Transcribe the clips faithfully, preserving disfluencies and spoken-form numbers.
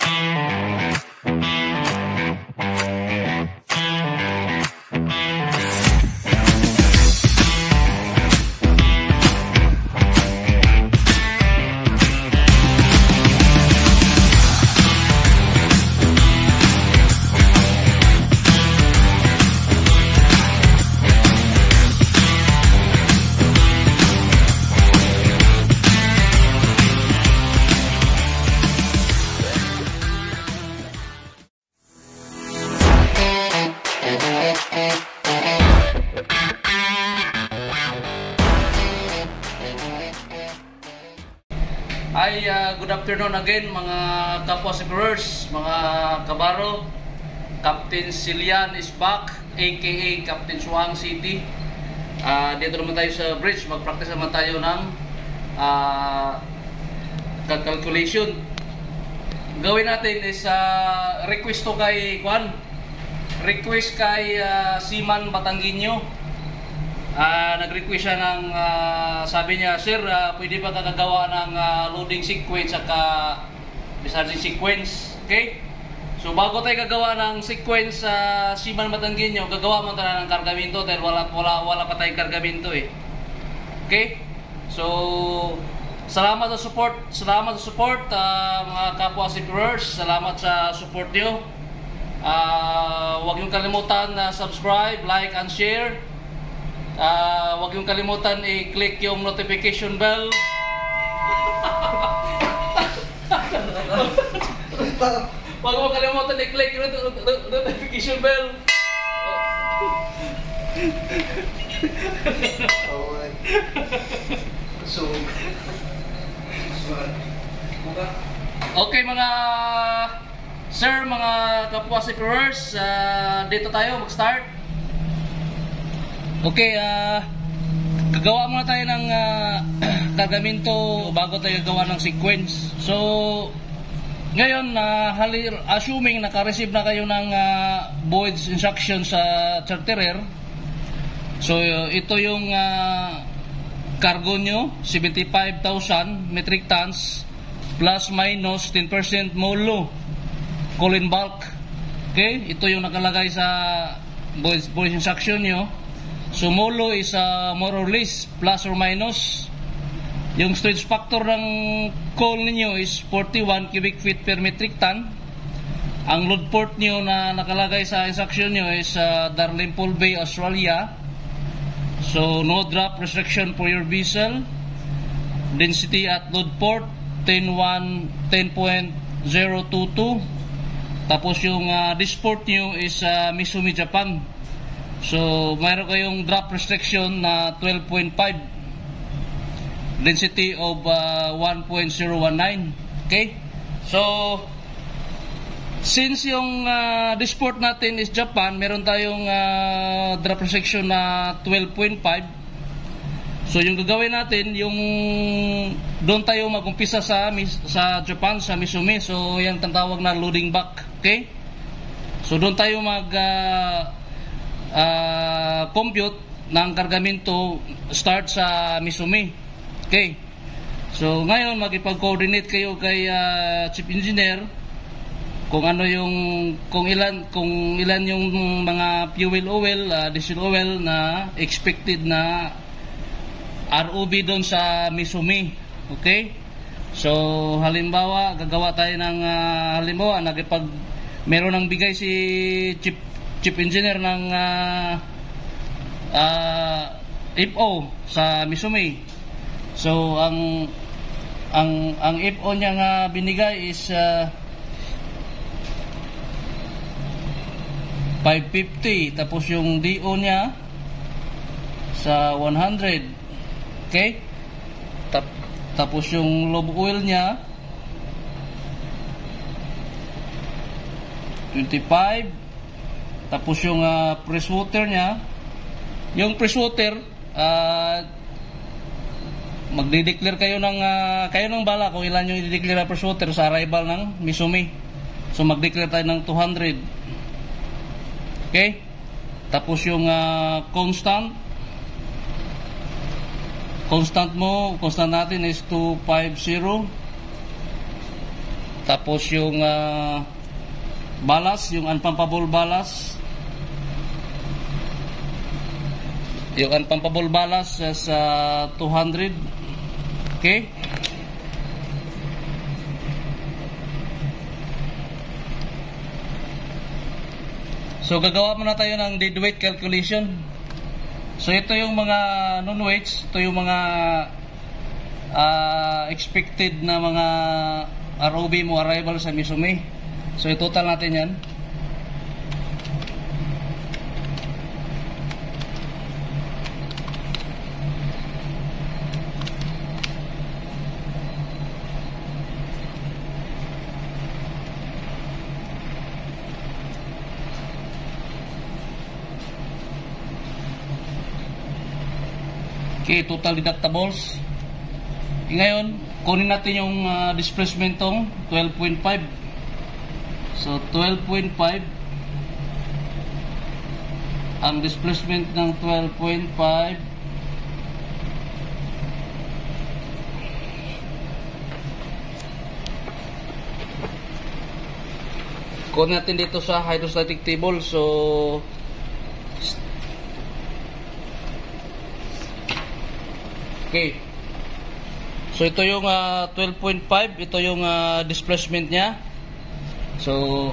Hi, uh, good afternoon again mga kapwa seafarers, mga kabaro. Captain Silian is back, aka Captain Suang City. Uh, dito naman tayo sa bridge, mag-practice naman tayo ng uh, calculation. Gawin natin is uh, request to kay Kwan, request kay uh, Siman Batanguinho. Uh, nag-request siya ng, uh, sabi niya, Sir, uh, pwede ba kakagawa ng uh, loading sequence at uh, discharging sequence? Okay? So bago tayo gagawa ng sequence sa uh, Siman Batanguinho, gagawa mo tayo ng kargamento dahil wala, wala, wala pa tayong kargamento eh. Okay? So, salamat sa support, salamat sa support uh, mga kapwa seafarers, salamat sa support nyo. Uh, huwag niyong kalimutan na uh, subscribe, like, and share. Uh, huwag yung kalimutan i-click yung notification bell. Huwag mo kalimutan i-click yung notification bell. Okay mga sir, mga kapwa seafarers, uh, dito tayo mag-start. Okay, uh, gagawa muna tayo ng uh, kargamento bago tayo gagawa ng sequence. So, ngayon, uh, assuming naka-receive na kayo ng uh, voyage instruction sa charterer. So, uh, ito yung uh, cargo nyo, seventy-five thousand metric tons plus minus ten percent MOLO, coal in bulk. Okay, ito yung nakalagay sa voyage, voyage instruction nyo. So MOLO is uh, more or less plus or minus. Yung storage factor ng coal ninyo is forty-one cubic feet per metric ton. Ang load port nyo na nakalagay sa instruction nyo is uh, Dalrymple Bay, Australia. So no drop restriction for your vessel. Density at load port ten point zero two two. Tapos yung uh, disport nyo is uh, Misumi, Japan. So, mayroon kayong drop restriction na twelve point five, density of uh, one point zero one nine. Okay? So, since yung uh, disport natin is Japan, meron tayong uh, drop restriction na twelve point five. So, yung gagawin natin, yung doon tayo mag-umpisa sa, sa Japan, sa Misumi. So, yan tawag na loading back. Okay? So, doon tayo mag... Uh, Uh, compute ng kargamento start sa Misumi. Okay. So ngayon magipag-coordinate kayo kay uh, Chief Engineer kung ano yung kung ilan kung ilan yung mga fuel oil, uh, diesel oil na expected na R O B doon sa Misumi. Okay? So halimbawa gagawa tayo ng uh, halimbawa nagipag meron nang bigay si Chief Chief Engineer ng uh, uh, F O sa Misumi. So ang ang ang F O niya nga binigay is uh, five fifty, tapos yung D O niya sa one hundred. Okay? Tap, tapos yung lube oil niya twenty-five. Tapos yung uh, press water niya, yung press water, uh, magde-declare kayo ng, uh, kayo ng bala kung ilan yung i-declare na press water sa arrival ng Misumi. So mag-declare tayo ng two hundred. Okay? Tapos yung uh, constant, constant mo, constant natin is two fifty. Tapos yung uh, balas, yung unpumpable balas. Yung unpumpable balas is uh, two hundred. Okay? So gagawa muna tayo ng dead weight calculation. So ito yung mga non-weights, ito yung mga uh, expected na mga R O B mo arrival sa Misumi. So i-total natin yan. Okay, total deductibles. E ngayon, kunin natin yung uh, displacement tong twelve point five. So, twelve point five. Ang displacement ng twelve point five kunin natin dito sa hydrostatic table. So, okay. So ito yung uh, twelve point five, ito yung uh, displacement niya. So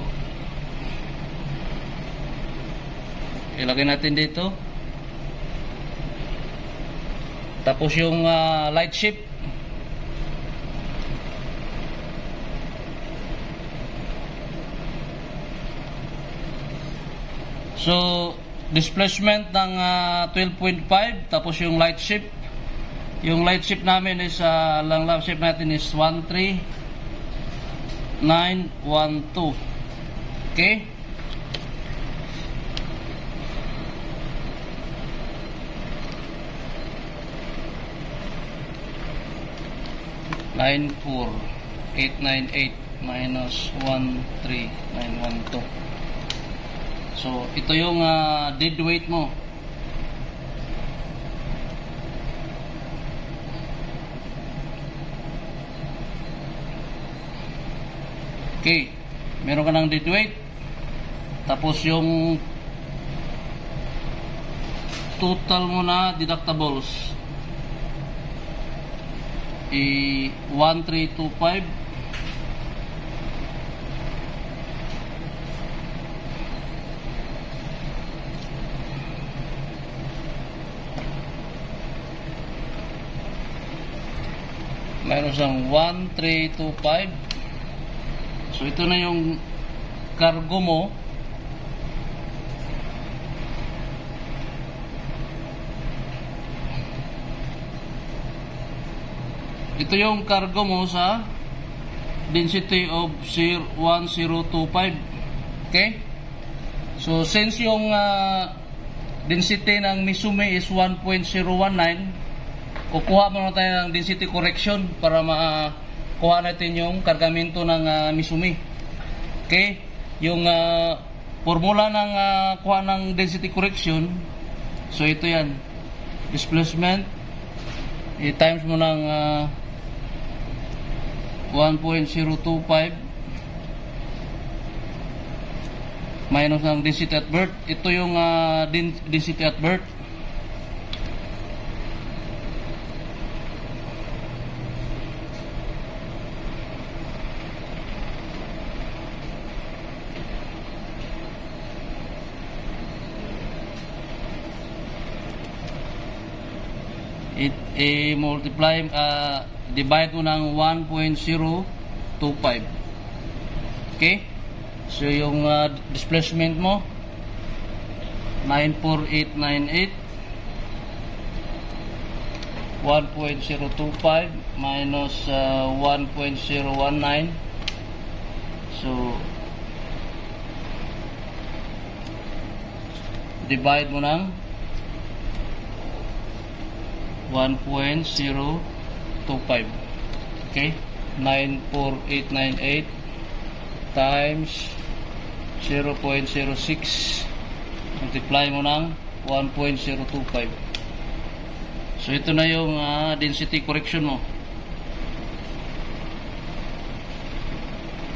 ilagay natin dito. Tapos yung uh, light shift. So displacement ng uh, twelve point five, tapos yung light shift. Yung light shift namin is uh, lang lap shift natin is one three nine one two. Okay? nine four eight nine eight minus one three nine one two. So ito yung uh, dead weight mo. Okay, meron ka ng dead weight. Tapos yung total mo na deductibles i one three two five. Meron siyang one three two five. So ito na yung cargo mo. Ito yung cargo mo sa density of one zero two five. Okay? So since yung uh, density ng Misumi is one point zero one nine, kukuha muna tayo ng density correction para ma kuha natin yung kargamento ng uh, Misumi. Okay? Yung uh, formula ng uh, kuha ng density correction, so ito yan. Displacement i-times mo ng uh, one point zero two five minus ng density at birth. Ito yung uh, density at birth. It i-multiply, uh, divide mo ng one point zero two five. Okay? So yung uh, displacement mo nine four eight nine eight, one point zero two five minus uh, one point zero one nine. So divide mo ng one point zero two five. Okay? nine four eight nine eight times zero point zero six, multiply mo ng one point zero two five. So ito na yung uh, density correction mo.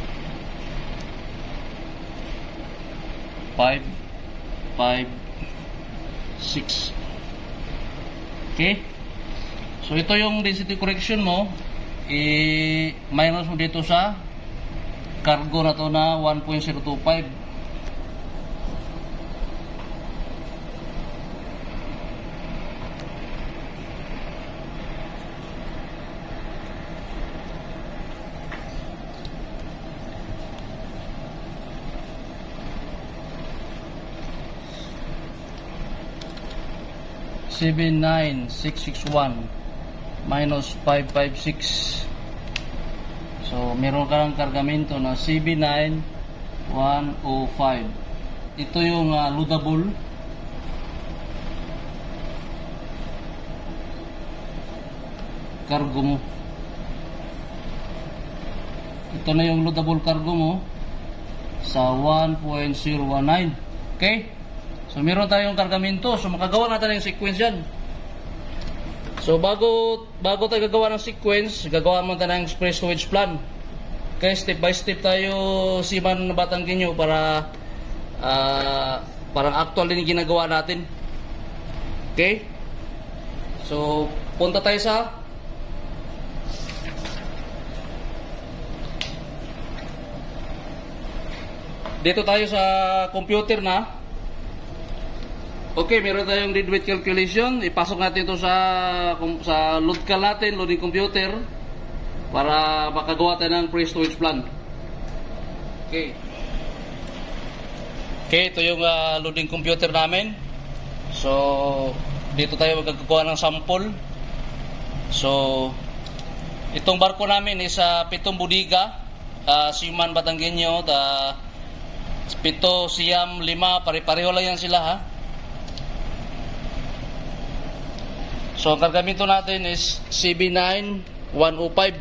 five, five, six. Okay? So ito yung density correction mo, i-minus mo dito sa cargo na to na one point zero two five. seven nine six six one minus five five six. So meron ka ng kargamento na seven nine one oh five. Ito yung uh, loadable cargo mo. Ito na yung loadable cargo mo sa one point zero one nine. Okay? So meron tayong kargamento, so makagawa natin ng sequence yan. So bago bago tayo gagawa ng sequence, gagawa mo tayo ng express towage plan. Okay, step by step tayo siman Batanggenyo para uh, parang actual din ginagawa natin. Okay? So punta tayo sa dito tayo sa computer na. Okay, meron tayong deadweight calculation. Ipasok natin ito sa sa load cal natin, loading computer, para makagawa tayo ng pre-storage plan. Okay. Okay, ito yung uh, loading computer namin. So, dito tayo magagawa ng sample. So, itong barko namin is uh, pitong budiga, uh, Seaman Batanggenyo, uh, pito, siyam, lima, pare-pareho lang yan sila ha. So, ang kargamento natin is seven nine one oh five.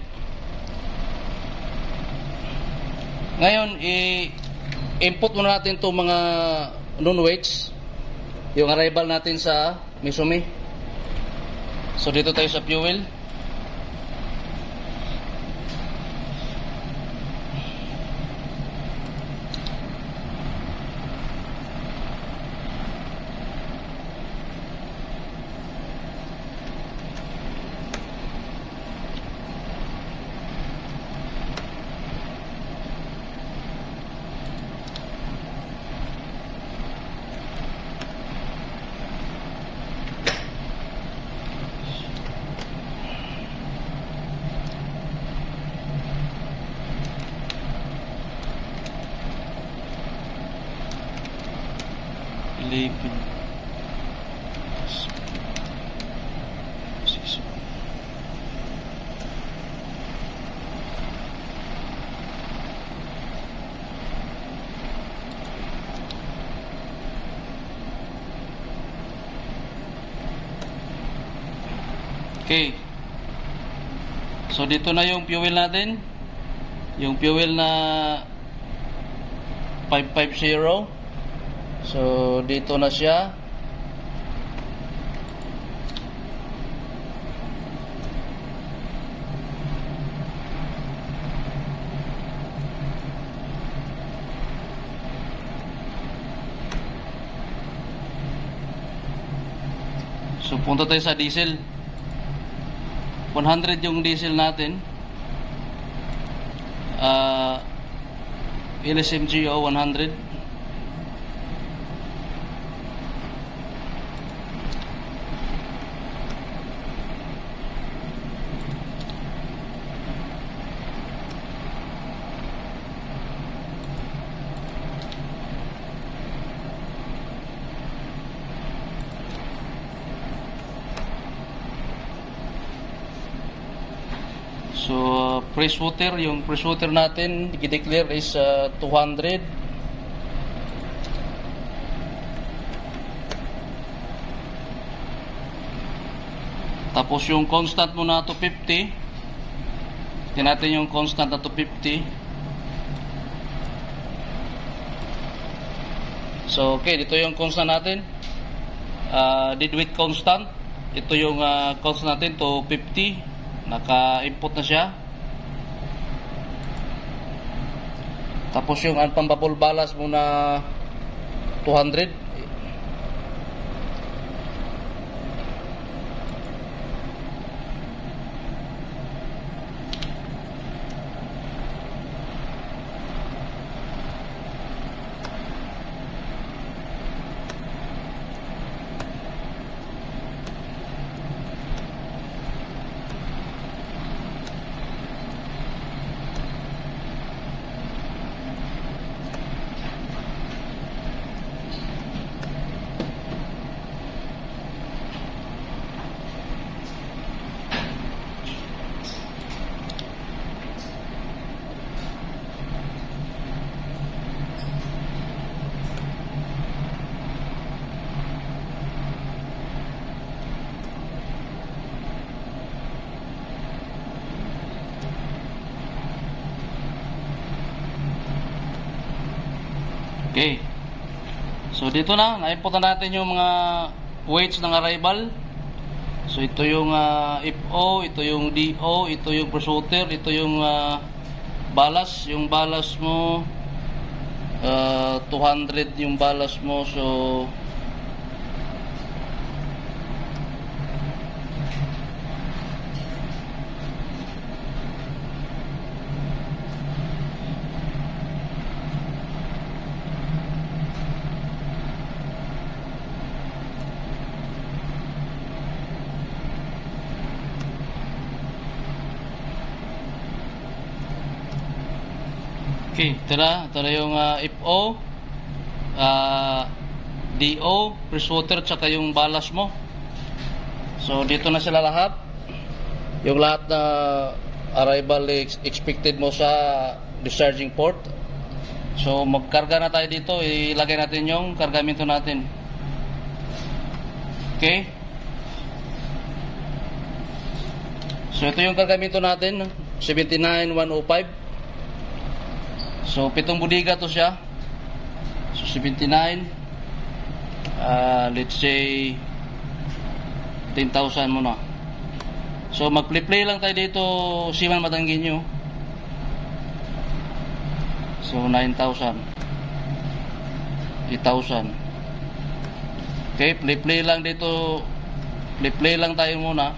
Ngayon, i-input muna natin itong mga non-weights. Yung arrival natin sa Misumi. So, dito tayo sa fuel. eleven, six. Okay. So dito na yung fuel natin. Yung fuel na five fifty. So dito na siya. So punta tayo sa diesel. one hundred yung diesel natin. Uh, L S M G O one hundred. So, uh, fresh water, yung fresh water natin, i-declare is uh, two hundred. Tapos yung constant mo na two fifty. Tingnan natin yung constant na two fifty. So, okay, dito yung constant natin. Uh, deadweight constant. Ito yung uh, constant natin, two fifty. Naka-input na siya. Tapos yung unpumpable ballast mo na two hundred. Okay. So dito na, na-input na natin yung mga weights ng arrival. So ito yung uh, F O, ito yung D O, ito yung pursuiter, ito yung uh, ballast. Yung ballast mo uh, two hundred yung ballast mo. So okay, ito na, ito na yung uh, F O, uh, D O, freshwater, tsaka yung ballast mo. So dito na sila lahat. Yung lahat na arrival expected mo sa discharging port. So magkarga na tayo dito, ilagay natin yung kargamento natin. Okay. So ito yung kargamento natin, seventy-nine one oh five. So pitong budiga to siya. So seventy-nine, uh, let's say ten thousand muna. So mag-play-play lang tayo dito, Seaman Matangueño. So nine thousand, eight thousand. Okay, play-play lang dito, play-play lang tayo muna.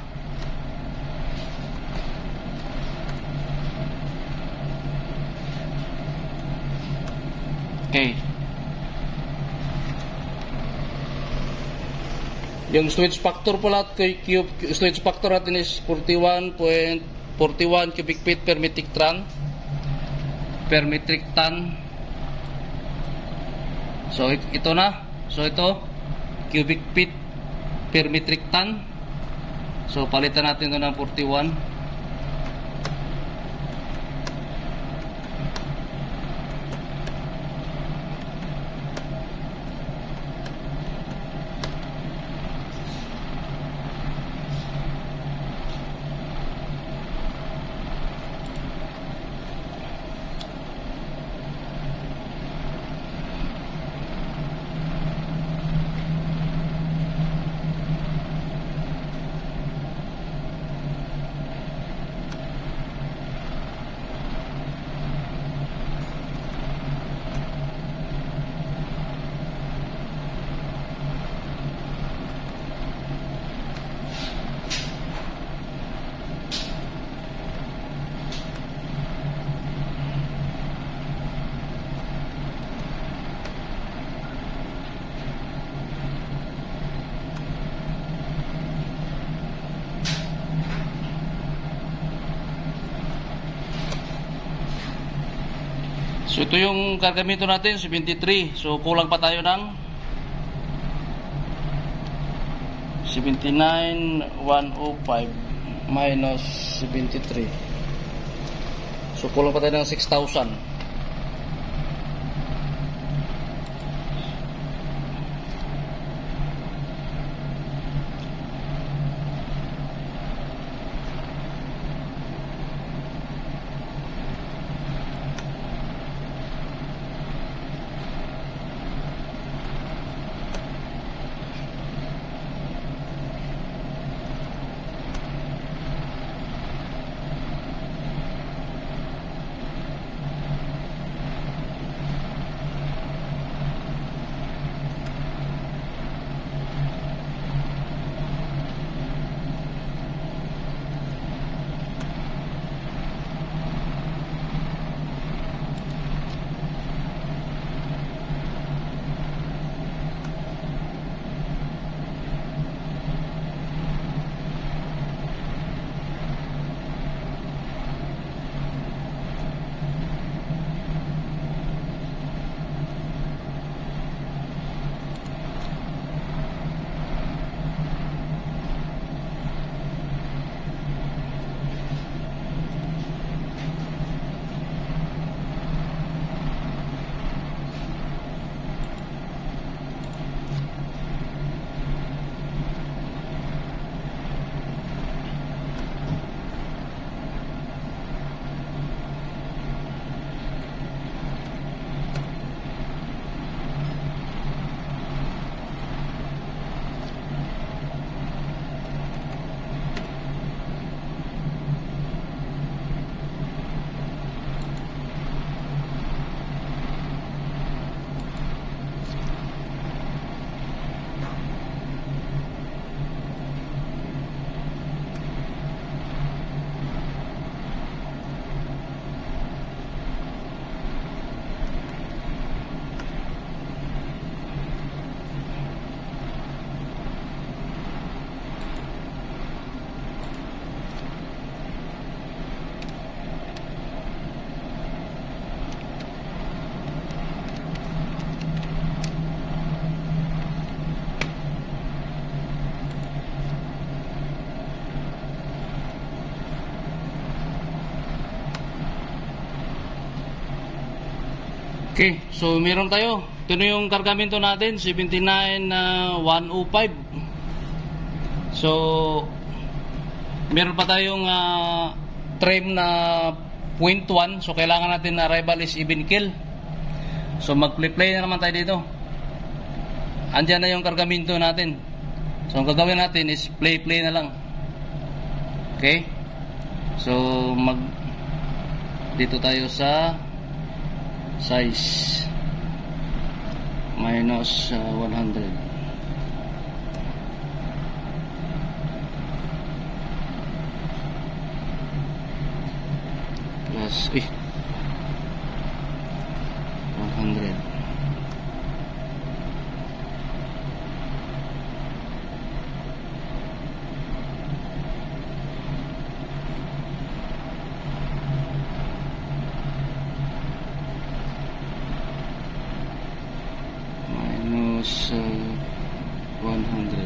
Okay. Yung storage factor pala, storage factor natin is forty-one point four one cubic feet per metric ton. Per metric ton. So ito na. So ito cubic feet per metric ton. So palitan natin ito ng forty-one. So ito yung kargamento natin, seventy-three. So kulang pa tayo ng seventy-nine one oh five minus seventy-three. So kulang pa tayo ng six thousand. Okay, so meron tayo. Ito na yung kargamento natin, seventy-nine one oh five. So meron pa tayong uh, trim na point one. So kailangan natin na arrival is even kill. So mag-play na naman tayo dito. Andiyan na yung kargamento natin. So ang gagawin natin is play-play na lang. Okay? So mag dito tayo sa size minus uh, one hundred plus eh one hundred minus uh, one hundred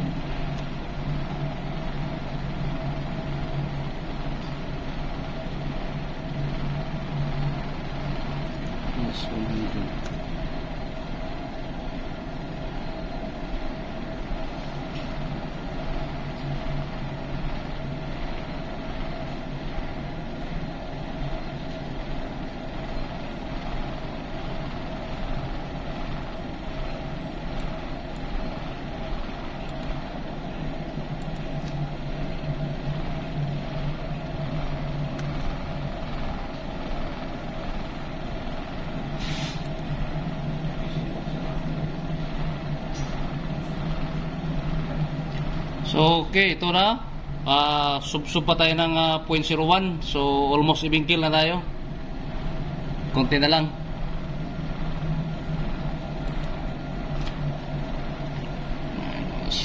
plus one hundred. So okay, ito na uh, sub-sub pa tayo ng uh, zero point zero one. So almost even kill na tayo. Konti na lang. Minus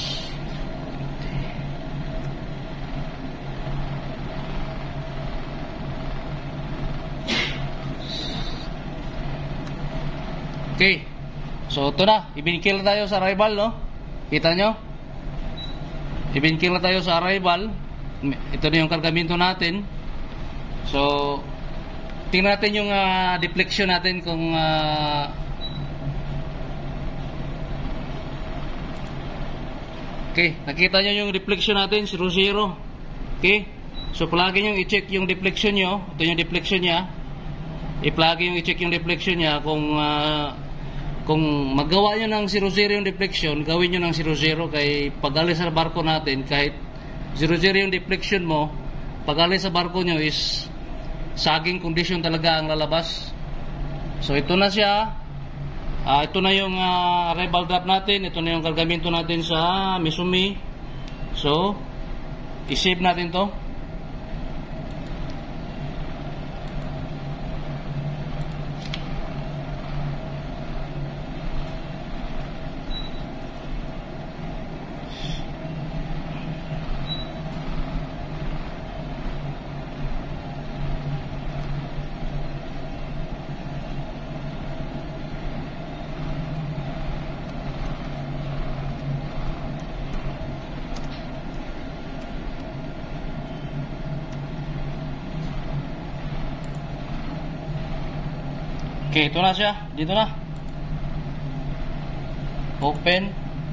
okay. So ito na, even kill na tayo sa rival, no? Kita nyo? Even kill na tayo sa arrival. Ito na yung kargamento natin. So tingnan natin yung uh, deflection natin kung uh, okay, nakita nyo yung deflection natin zero zero. Okay, so palagi nyo i-check yung deflection nyo. Ito yung deflection nya. I-palagi yung i-check yung deflection nya. Kung uh, kung magawa nyo ng zero zero yung deflection, gawin nyo ng zero zero. Kay pag alis sa barko natin, kahit zero zero yung deflection mo, pag alis sa barko nyo is saging condition talaga ang lalabas. So ito na siya. uh, Ito na yung uh, arrival drop natin. Ito na yung kargamento natin sa Misumi. So i-save natin to. Okay, ito na siya. Dito na. Open.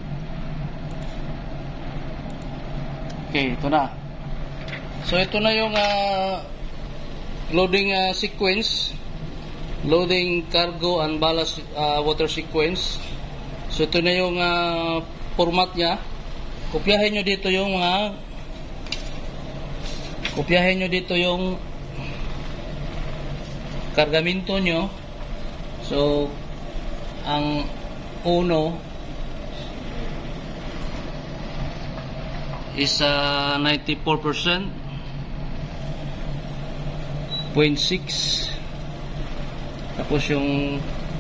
Okay, ito na. So, ito na yung uh, loading uh, sequence. Loading cargo and ballast uh, water sequence. So, ito na yung uh, format niya. Kopyahin nyo dito yung mga uh, kopyahin nyo dito yung kargamento nyo. So, ang uno is uh, ninety-four percent, zero point six. Tapos yung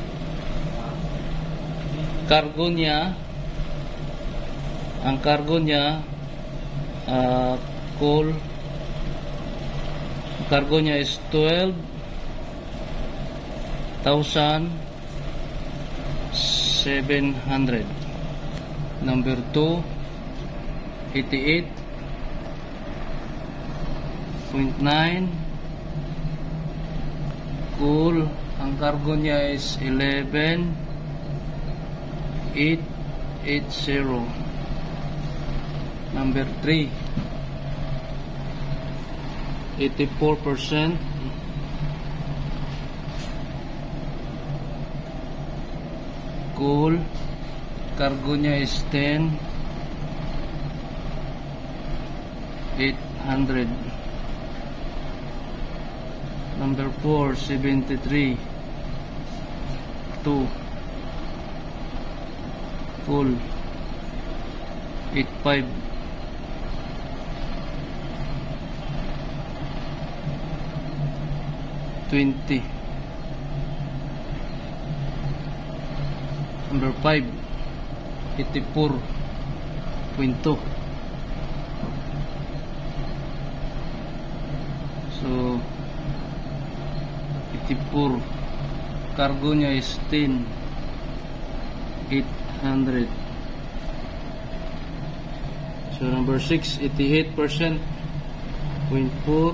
cargo niya, ang cargo niya, uh, coal, ang cargo niya is twelve thousand seven hundred. Number two, eighty-eight point nine. Cool Ang cargo niya is eleven eight eighty. Number three, eighty-four percent. Cool. Cargo niya is ten eight hundred. Number four, seventy-three two. Full eighty-five. twenty. Number five, eighty-four point two. So eighty-four, cargo nya is ten eight hundred. So number six, eighty-eight percent point four.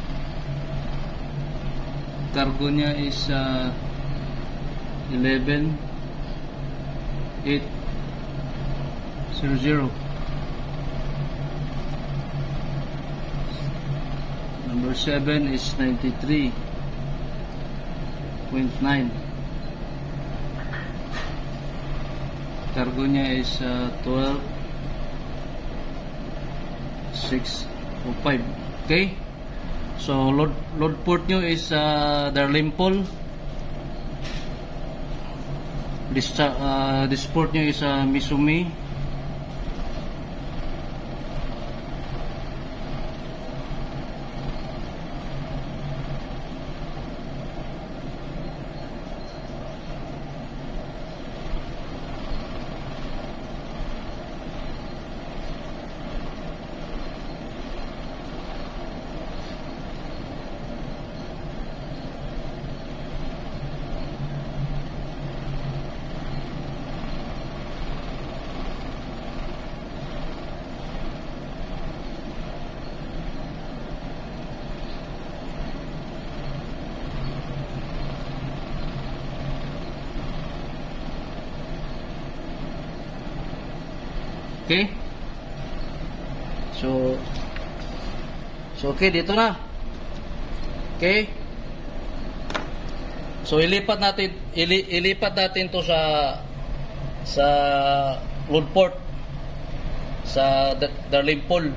Cargo nya is uh, eleven eight hundred. Number seven is ninety-three point nine. Cargo nya is uh, twelve six oh five. Okay, so load load port nyo is uh, Darlimpol. This, uh, this port nyo is uh, Misumi. Okay, so so okay, dito na. Okay, so ilipat natin ili, ilipat natin to sa sa load port sa Darlimpol.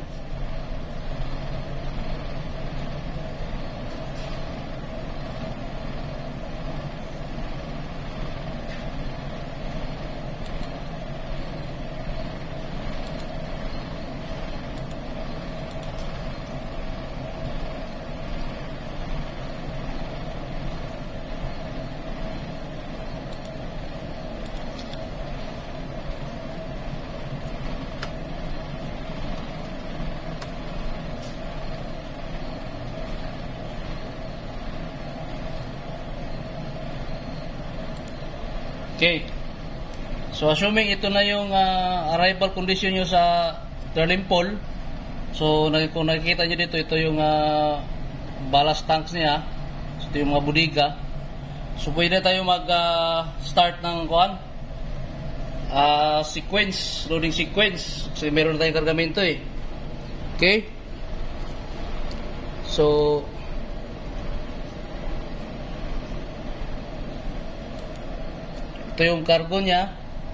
Okay, so assuming ito na yung uh, arrival condition nyo sa Darlimpol. So kung nakikita nyo dito, ito yung uh, ballast tanks niya. So, ito yung mga budiga. So pwede tayo mag uh, start ng kuhan uh, sequence, loading sequence, kasi meron na tayong kargamento eh. Okay, so ito yung cargo niya.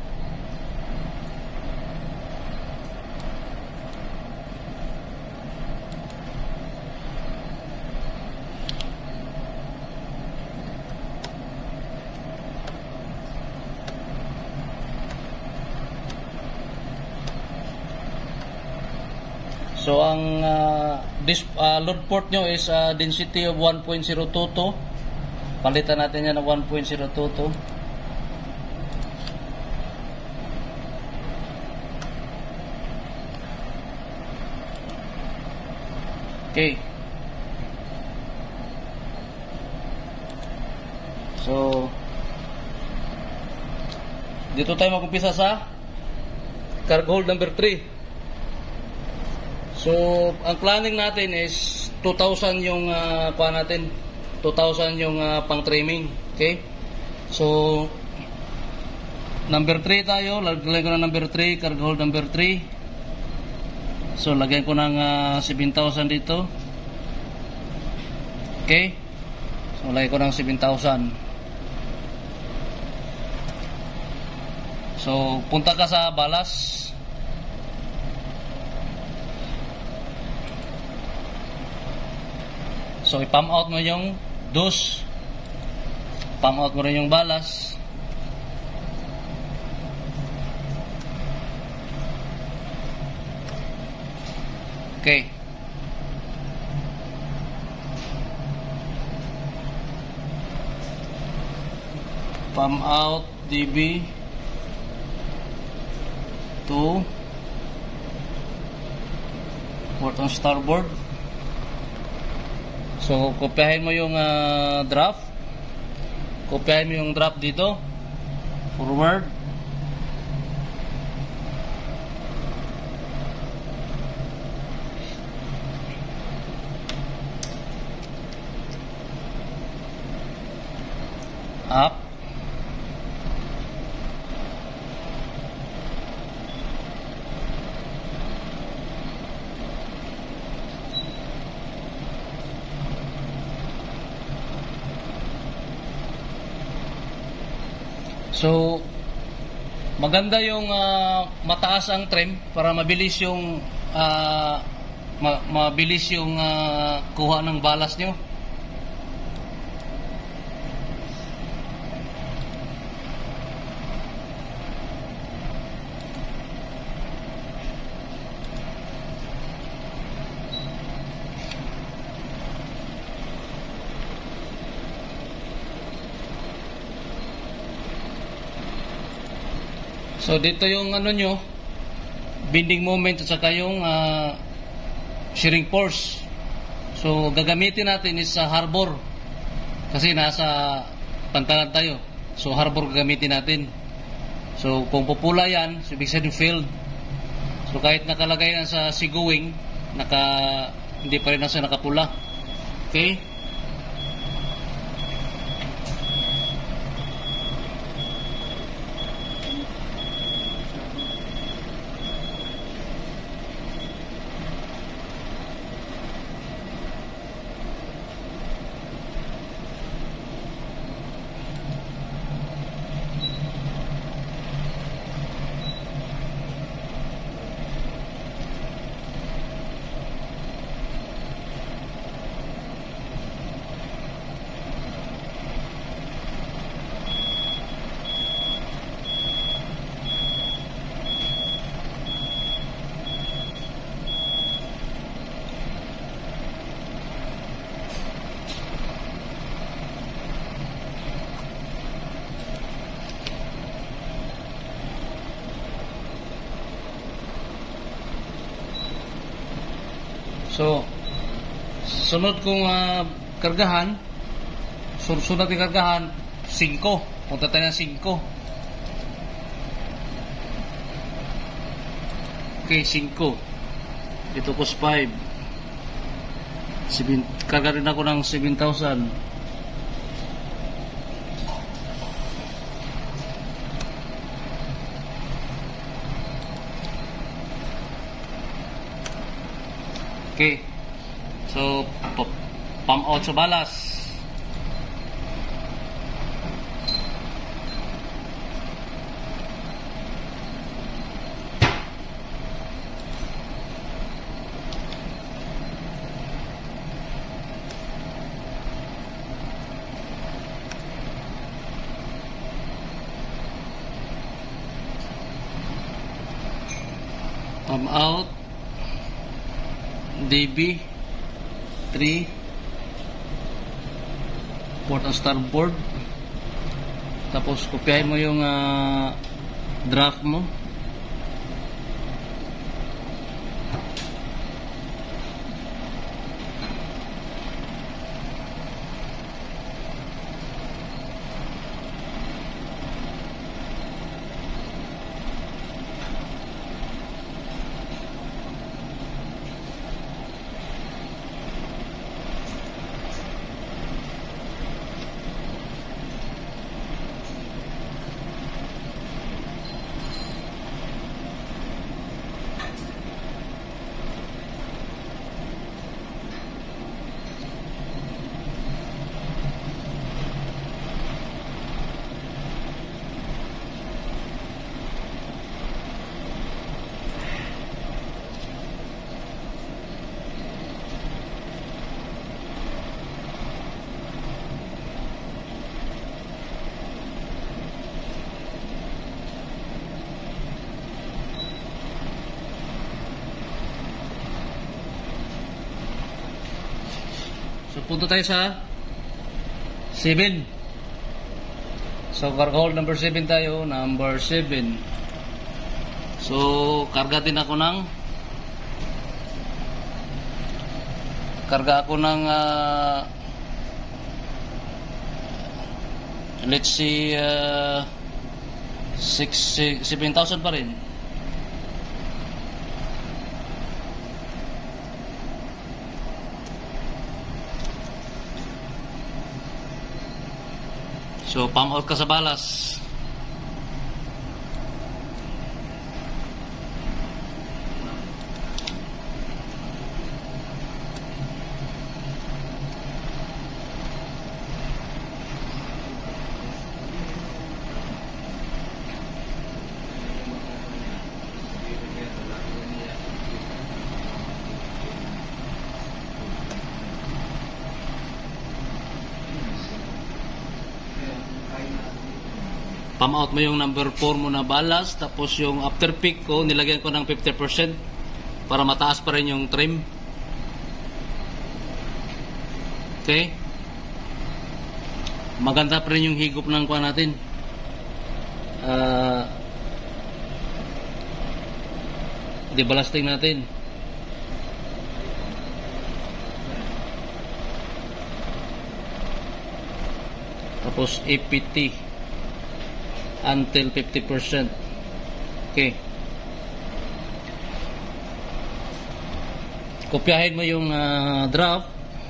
So ang uh, this uh, load port nyo is uh, density of one point zero two two. Palitan natin yan ng one point zero two two. Okay. So dito tayo mag-umpisa sa cargo hold number three. So ang planning natin is two thousand yung uh, kuha natin, two thousand yung uh, pang trimming. Okay? So, number three tayo. Lagyan ko ng number three, cargo hold number three. So, lagyan ko ng uh, seven thousand dito. Okay? So, lagyan ko ng seven thousand. So, punta ka sa balas. So, i-pump out mo yung dos. Pump out mo rin yung balas. Okay. Pump out D B to port on starboard. So, kopyahin mo yung uh, draft. Kopyahin mo yung draft dito. Forward. Up. So, maganda yung uh, mataas ang trim para mabilis yung uh, ma mabilis yung uh, kuha ng balas nyo. So dito yung ano nyo, bending moment at saka yung uh, shearing force. So gagamitin natin is sa harbor kasi nasa pantalan tayo. So harbor gagamitin natin. So kung pupula yan, so ibig sabihin field. So kahit nakalagay na sa seagoing, naka, hindi pa rin nasa nakapula. Okay? So, sunod kong uh, kargahan, sunod natin kargahan, five. Punta tayo ng five. Okay, five. Ito cost five. Karga rin ako ng seven thousand. Okay. So, pump out sa balas. Pump out. D B three port on starboard. Tapos kopyahin mo yung uh, draft mo. punta tayo sa seven. So, cargo hold number seven tayo. Number seven. So, karga din ako ng karga ako ng uh, let's see uh, seven thousand pa rin. So, pump out ka sa balas. Pump out mo yung number four mo na balas, tapos yung after peak ko nilagyan ko ng fifty percent para mataas pa rin yung trim. Okay, maganda pa rin yung higop ng kuha natin. uh, Debalasting natin. Tapos A P T until fifty percent. Okay. Kopyahin mo yung uh, draft.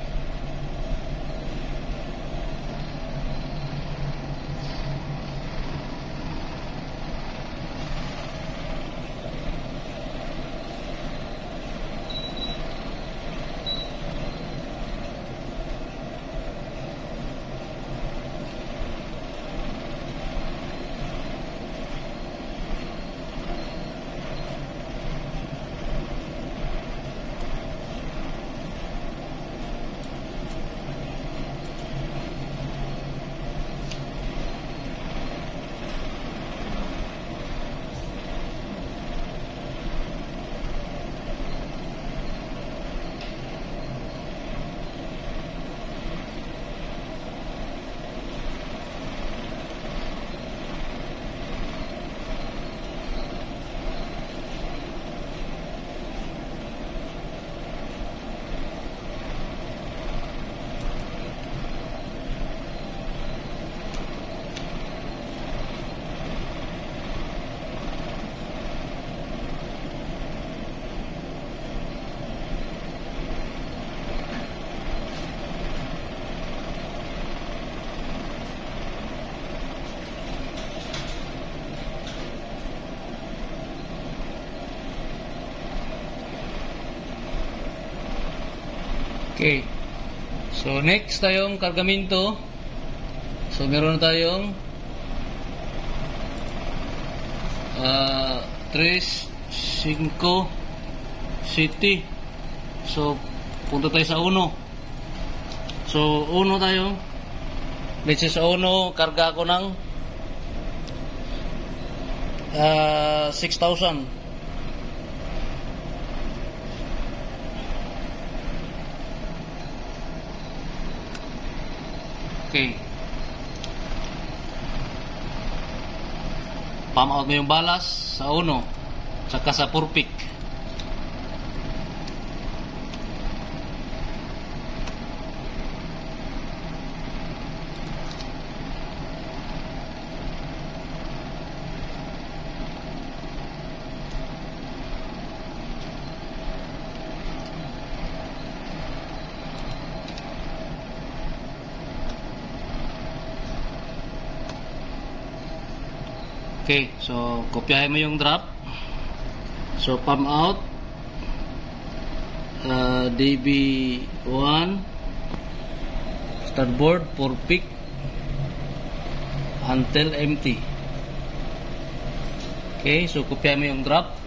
Okay. So, next tayong kargamento. So, meron tayong uh, three, five, city. So, punta tayo sa uno. So, uno tayo. Let's say sa uno, karga ko ng uh, six thousand. Okay. Pump out mo yung balas sa uno, saka sa purpik. Okay, so kopyahin mo yung drop. So pump out uh, D B one starboard for peak until empty. Okay, so kopyahin mo yung drop.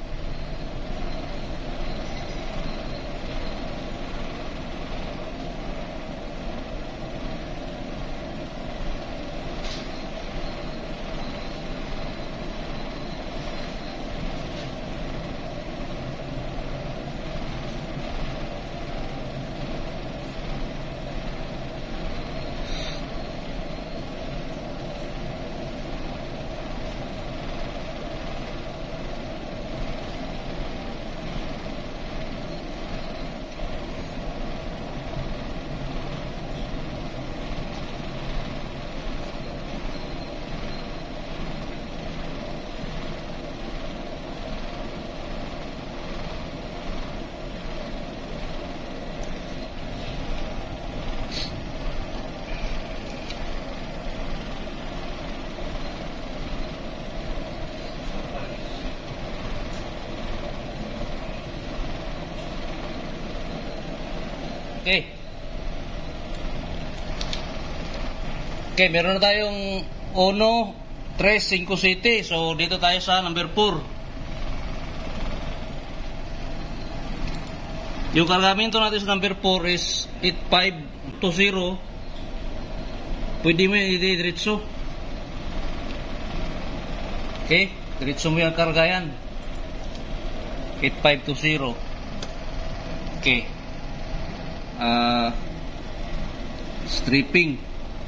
Okay. Okay, meron na tayong uno, tres, cinco city. So, dito tayo sa number four. Yung kargamento natin sa number four is eight five two zero. Pwede mo yung i-diretso. Okay, diretso mo yung karga yan. eight five two zero. Okay. Uh, stripping.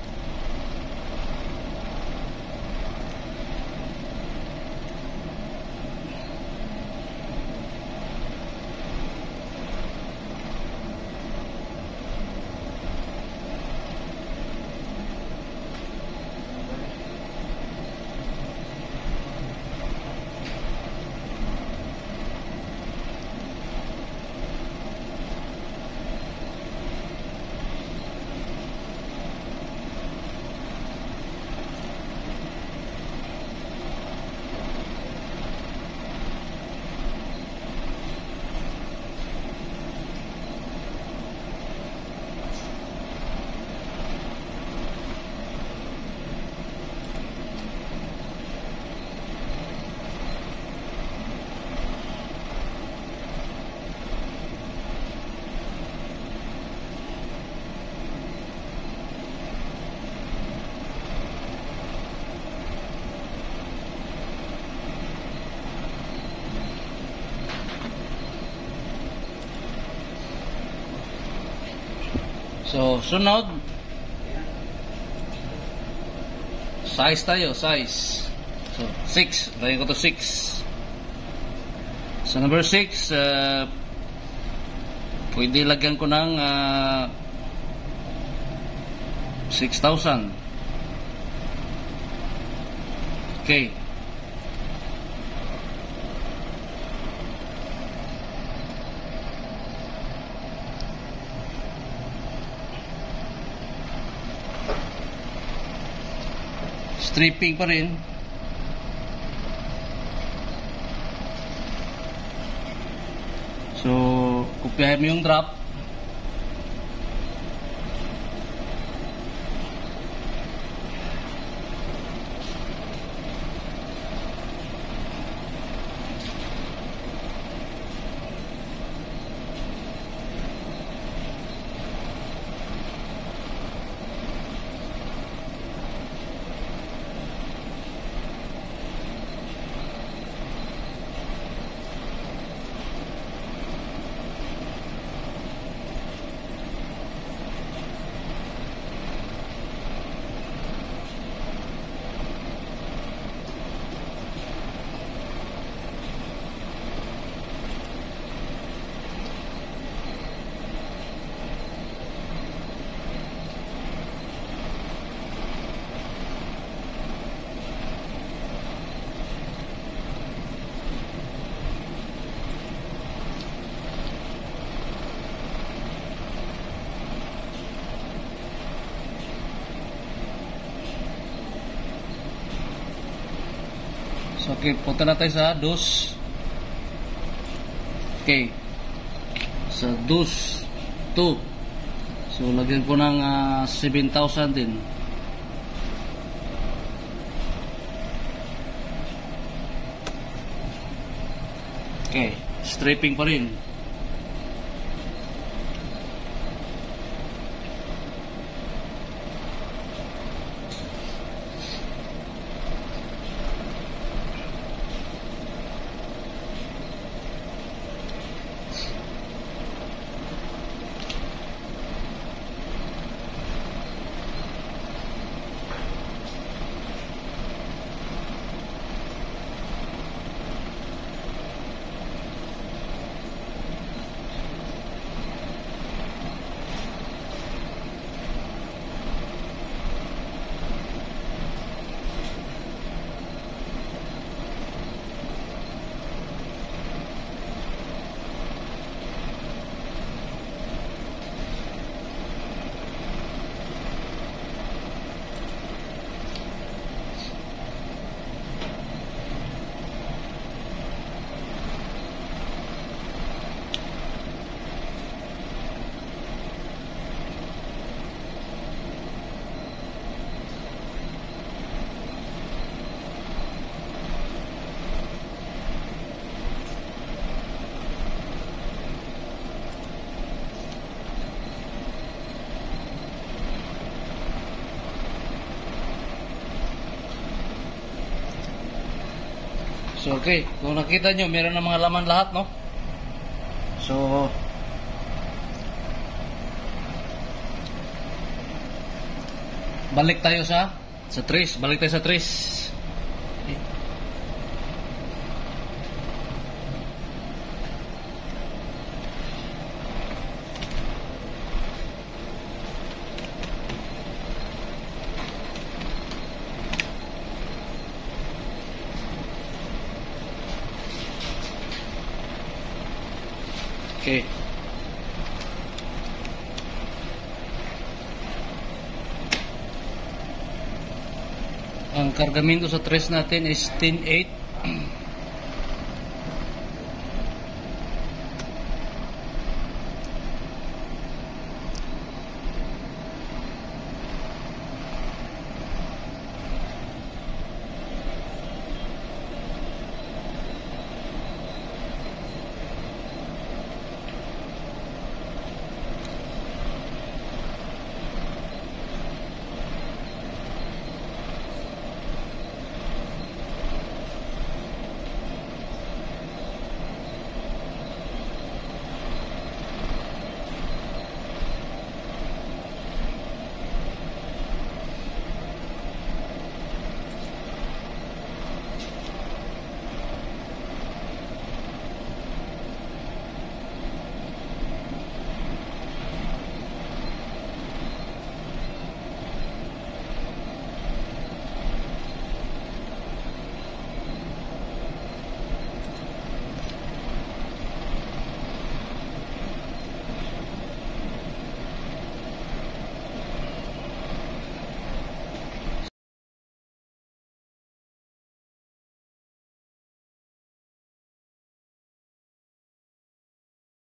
So, sunod. Size tayo, size. So, six. Lagyan ko to six. So, number six, uh, pwede lagyan ko ng uh, six thousand. Okay. Stripping pa rin. So, kopyahin mo yung drop. So, okay, punta na tayo sa dos. Okay. Sa dos, two. So, lagyan ko ng uh, seven thousand din. Okay, stripping pa rin. So okay, kung nakita nyo, meron na mga laman lahat, no? So balik tayo sa sa trace, balik tayo sa trace. Okay. Okay. Ang kargamento sa trace natin is ten eight.